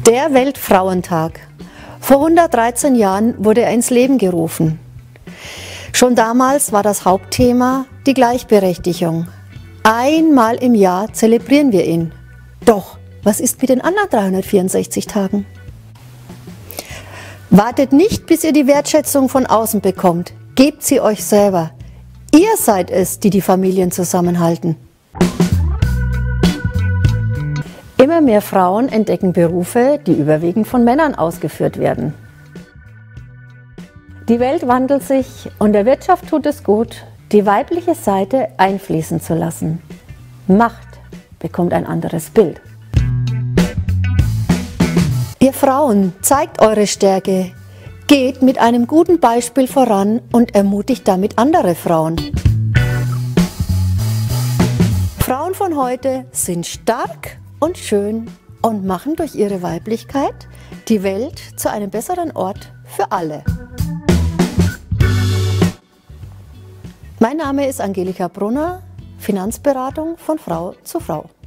Der Weltfrauentag. Vor 113 Jahren wurde er ins Leben gerufen. Schon damals war das Hauptthema die Gleichberechtigung. Einmal im Jahr zelebrieren wir ihn. Doch, was ist mit den anderen 364 Tagen? Wartet nicht, bis ihr die Wertschätzung von außen bekommt. Gebt sie euch selber. Ihr seid es, die die Familien zusammenhalten. Immer mehr Frauen entdecken Berufe, die überwiegend von Männern ausgeführt werden. Die Welt wandelt sich und der Wirtschaft tut es gut, die weibliche Seite einfließen zu lassen. Macht bekommt ein anderes Bild. Ihr Frauen, zeigt eure Stärke, geht mit einem guten Beispiel voran und ermutigt damit andere Frauen. Frauen von heute sind stark und schön und machen durch ihre Weiblichkeit die Welt zu einem besseren Ort für alle. Mein Name ist Angelika Brunner, Finanzberatung von Frau zu Frau.